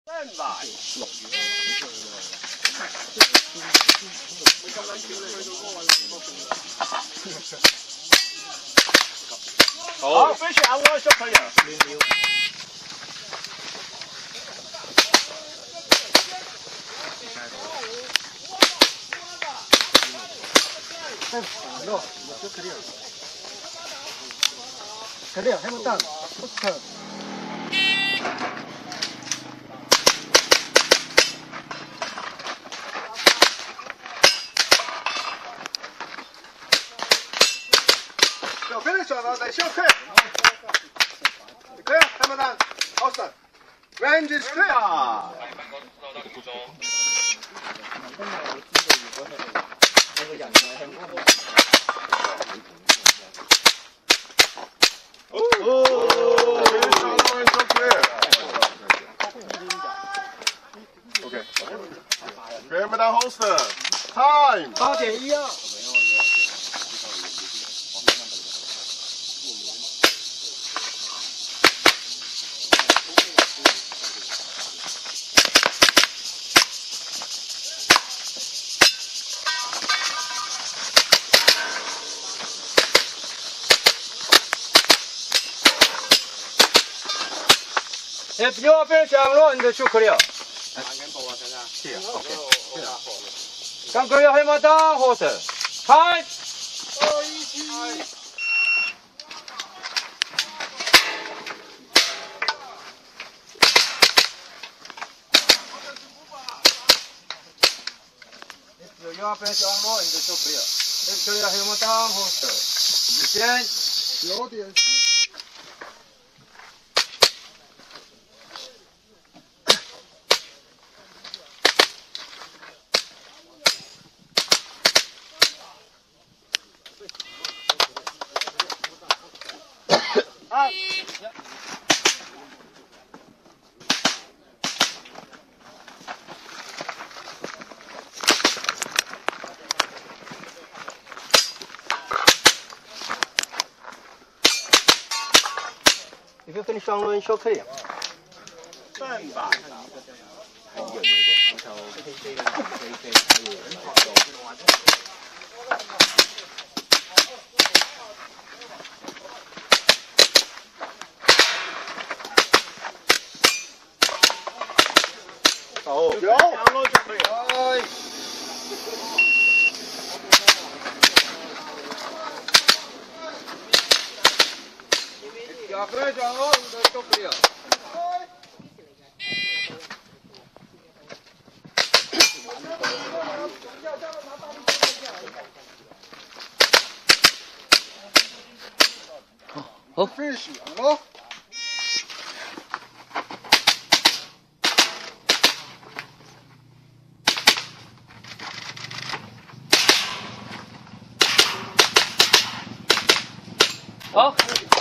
好，飞去按我小朋友。 可以，还没到，不可。 小飞的小脑袋，小飞。可以，看不到，好神。Range is clear。OK。Camera holster. Time。 8.12。 右边降落，你的就可以了。刚刚要黑马当火车，开。右边降落，你的就可以了。就要黑马当火车，时间 9点。 你可以跟你上轮小可以。 正吧。 好， 有，降落就可以了。 下边降落，你的就可以了。 好，飞行了。 好。